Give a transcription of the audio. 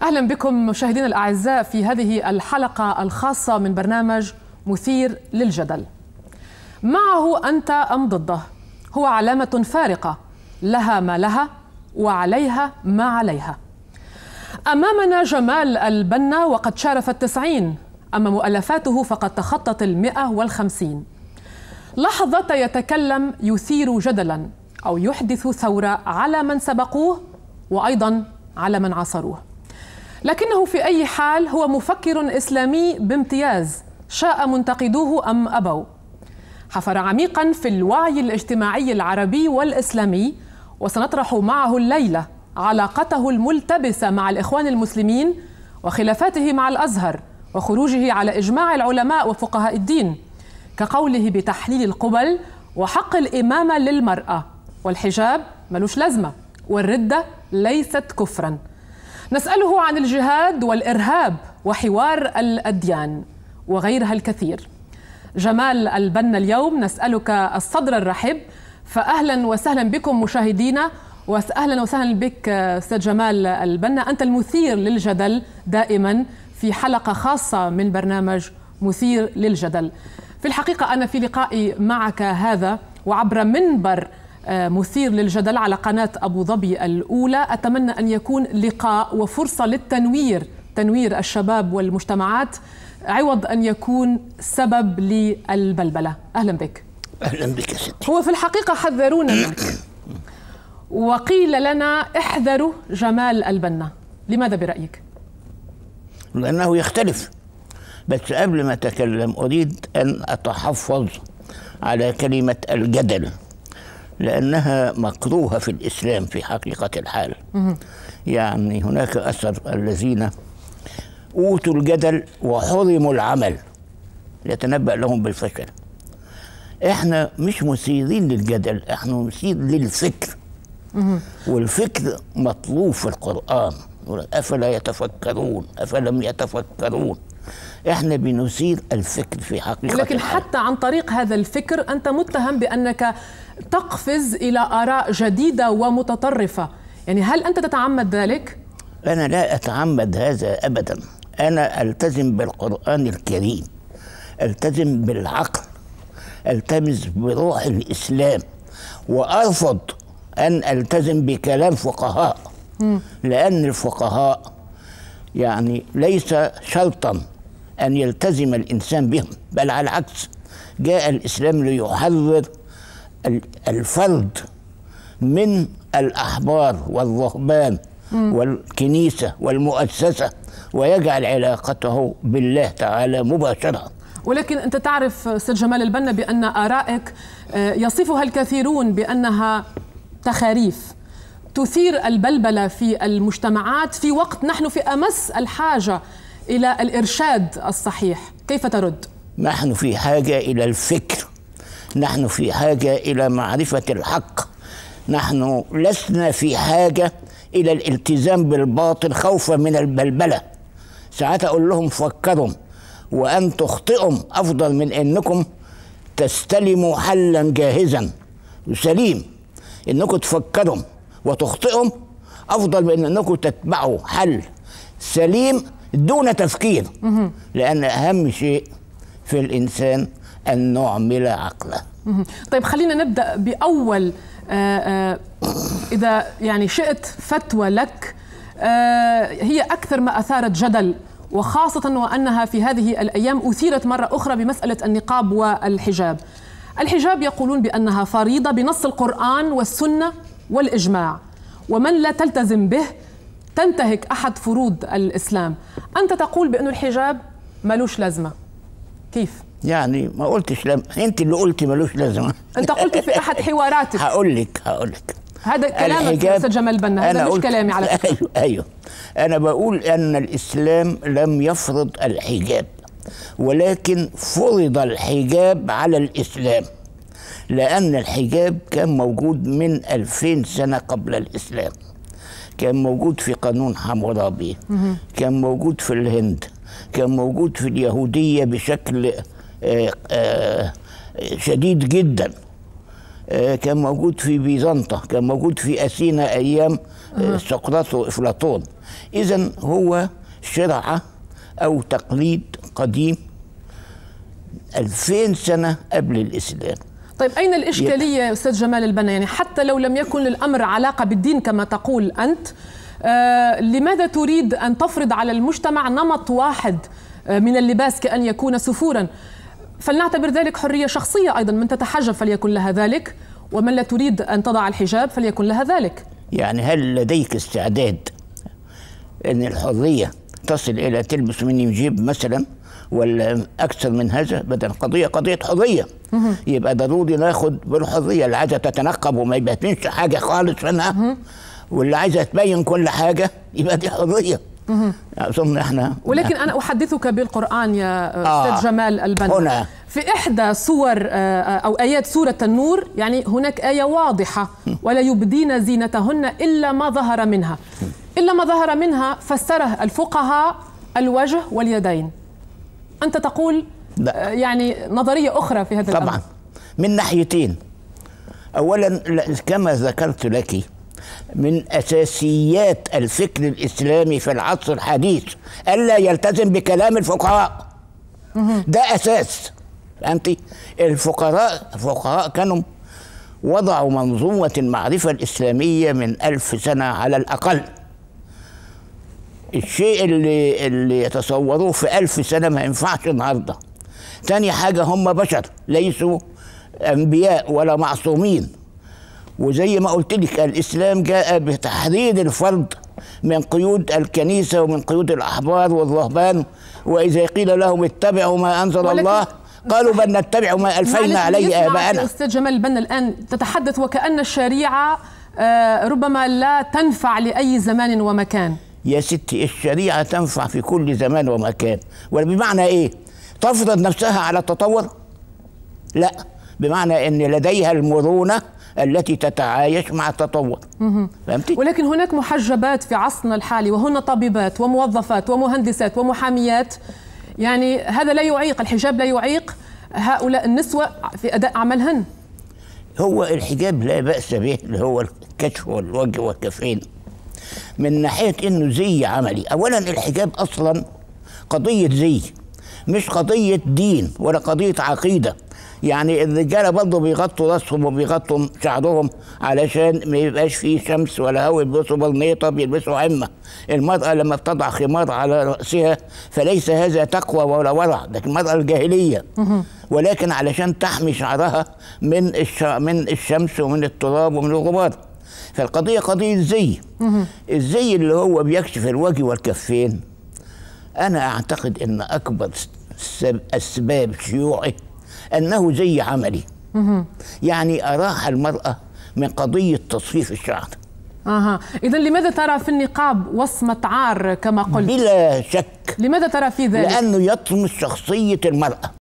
أهلا بكم مشاهدينا الأعزاء في هذه الحلقة الخاصة من برنامج مثير للجدل. معه أنت أم ضده؟ هو علامة فارقة، لها ما لها وعليها ما عليها. أمامنا جمال البنا وقد شارف 90، أما مؤلفاته فقد تخطت 150. لحظة يتكلم يثير جدلا أو يحدث ثورة على من سبقوه وأيضا على من عاصروه، لكنه في أي حال هو مفكر إسلامي بامتياز، شاء منتقدوه أم أبوا. حفر عميقا في الوعي الاجتماعي العربي والإسلامي، وسنطرح معه الليلة علاقته الملتبسة مع الإخوان المسلمين وخلافاته مع الأزهر وخروجه على إجماع العلماء وفقهاء الدين، كقوله بتحليل القبل وحق الإمامة للمرأة، والحجاب ملوش لازمة، والردة ليست كفرا. نسأله عن الجهاد والإرهاب وحوار الأديان وغيرها الكثير. جمال البنا اليوم نسألك الصدر الرحب، فأهلا وسهلا بكم مشاهدينا، وأهلا وسهلا بك أستاذ جمال البنا، أنت المثير للجدل دائما في حلقة خاصة من برنامج مثير للجدل. في الحقيقة أنا في لقائي معك هذا وعبر منبر مثير للجدل على قناة أبو ظبي الأولى أتمنى أن يكون لقاء وفرصة تنوير الشباب والمجتمعات، عوض أن يكون سبب للبلبلة. أهلا بك. أهلا بك يا ستي. هو في الحقيقة حذرونا منك وقيل لنا احذروا جمال البنا، لماذا برأيك؟ لأنه يختلف. بس قبل ما أتكلم أريد أن أتحفظ على كلمة الجدل، لأنها مكروهة في الإسلام في حقيقة الحال. يعني هناك أثر الذين أوتوا الجدل وحرموا العمل يتنبأ لهم بالفشل. إحنا مش مثيرين للجدل، إحنا مثير للفكر، والفكر مطلوب في القرآن. أفلا يتفكرون أفلم يتفكرون. إحنا بنثير الفكر في حقيقة لكن الحال. حتى عن طريق هذا الفكر أنت متهم بأنك تقفز إلى آراء جديدة ومتطرفة، يعني هل أنت تتعمد ذلك؟ أنا لا أتعمد هذا أبدا. أنا ألتزم بالقرآن الكريم، ألتزم بالعقل، ألتمس بروح الإسلام، وأرفض أن ألتزم بكلام فقهاء، لأن الفقهاء يعني ليس شرطا أن يلتزم الإنسان بهم، بل على العكس، جاء الإسلام ليحرر الفرد من الأحبار والرهبان والكنيسة والمؤسسة، ويجعل علاقته بالله تعالى مباشرة. ولكن أنت تعرف أستاذ جمال البنا بأن آرائك يصفها الكثيرون بأنها تخاريف تثير البلبلة في المجتمعات في وقت نحن في أمس الحاجة إلى الإرشاد الصحيح. كيف ترد؟ نحن في حاجة إلى الفكر، نحن في حاجة إلى معرفة الحق، نحن لسنا في حاجة إلى الالتزام بالباطل خوفا من البلبلة. ساعات أقول لهم فكروا، وأن تخطئوا أفضل من أنكم تستلموا حلا جاهزا سليم. أنكم تفكروا وتخطئوا أفضل من أنكم تتبعوا حل سليم دون تفكير، لأن أهم شيء في الإنسان أن نعمل عقله. طيب خلينا نبدأ بأول إذا يعني شئت فتوى لك هي أكثر ما أثارت جدل، وخاصة وأنها في هذه الأيام أثيرت مرة أخرى بمسألة النقاب والحجاب. الحجاب يقولون بأنها فريضة بنص القرآن والسنة والإجماع، ومن لا تلتزم به تنتهك أحد فروض الإسلام. أنت تقول بأن الحجاب ملوش لازمة، كيف؟ يعني ما قلتش أنت اللي قلتي ملوش لازمة. أنت قلت في أحد حواراتك. هقول لك هذا كلامك يا أستاذ جمال البنا، هذا مش كلامي على فكرة. أيوه أنا بقول أن الإسلام لم يفرض الحجاب، ولكن فرض الحجاب على الإسلام، لأن الحجاب كان موجود من 2000 سنة قبل الإسلام. كان موجود في قانون حمورابي، كان موجود في الهند، كان موجود في اليهودية بشكل شديد جدا. كان موجود في بيزنطة، كان موجود في أثينا أيام سقراط وأفلاطون. إذن هو شرعة أو تقليد قديم 2000 سنة قبل الإسلام. طيب أين الإشكالية يا أستاذ جمال البنا؟ يعني حتى لو لم يكن للأمر علاقة بالدين كما تقول أنت، لماذا تريد أن تفرض على المجتمع نمط واحد من اللباس كأن يكون سفورا؟ فلنعتبر ذلك حرية شخصية أيضا، من تتحجب فليكن لها ذلك، ومن لا تريد أن تضع الحجاب فليكن لها ذلك. يعني هل لديك استعداد أن الحرية تصل إلى تلبس مني جيب مثلا ولا أكثر من هذا؟ بدل قضية حرية، يبقى ضروري ناخد بالحرية. اللي عايزة تتنقب وما يبهتنش حاجة خالص منها، واللي عايزة تبين كل حاجة، يبقى دي حرية. أظن احنا ولكن أنا أحدثك بالقرآن يا أستاذ جمال البنا. هنا في إحدى سور أو آيات سورة النور، يعني هناك آية واضحة: ولا يبدين زينتهن إلا ما ظهر منها. إلا ما ظهر منها فسره الفقهاء الوجه واليدين. أنت تقول لا. يعني نظرية أخرى في هذا الأمر. طبعا من ناحيتين. أولا كما ذكرت لك، من أساسيات الفكر الإسلامي في العصر الحديث ألا يلتزم بكلام الفقهاء. ده أساس. أنت الفقهاء كانوا وضعوا منظومة المعرفة الإسلامية من 1000 سنة على الأقل. الشيء اللي يتصوروه في 1000 سنة ما ينفعش النهارده. تاني حاجة، هم بشر ليسوا أنبياء ولا معصومين. وزي ما قلت لك، الإسلام جاء بتحرير الفرد من قيود الكنيسة ومن قيود الأحبار والرهبان. وإذا قيل لهم اتبعوا ما أنزل الله قالوا بل نتبع ما ألفينا عليه آباءنا. أستاذ جمال البنا، الآن تتحدث وكأن الشريعة ربما لا تنفع لأي زمان ومكان. يا ستي، الشريعة تنفع في كل زمان ومكان. وبمعنى إيه؟ تفرض نفسها على التطور؟ لا، بمعنى أن لديها المرونة التي تتعايش مع التطور. فهمتي؟ ولكن هناك محجبات في عصرنا الحالي، وهن طبيبات وموظفات ومهندسات ومحاميات. يعني هذا لا يعيق، الحجاب لا يعيق هؤلاء النسوة في أداء عملهن. هو الحجاب لا بأس به، اللي هو الكشف والوجه والكفين، من ناحية إنه زي عملي. أولا الحجاب أصلا قضية زي، مش قضية دين ولا قضية عقيدة. يعني الرجالة برضه بيغطوا راسهم وبيغطوا شعرهم علشان ما يبقاش فيه شمس ولا هوا، بيلبسوا برنيطة، بيلبسوا عمة. المرأة لما بتضع خمار على رأسها فليس هذا تقوى ولا ورع، لكن المرأة الجاهلية، ولكن علشان تحمي شعرها من الشمس ومن التراب ومن الغبار. فالقضية قضية زي. الزي اللي هو بيكشف الوجه والكفين، أنا أعتقد أن أكبر أسباب شيوعه أنه زي عملي. يعني أراح المرأة من قضية تصفيف الشعر. إذا لماذا ترى في النقاب وصمة عار كما قلت؟ بلا شك. لماذا ترى في ذلك؟ لأنه يطمس شخصية المرأة.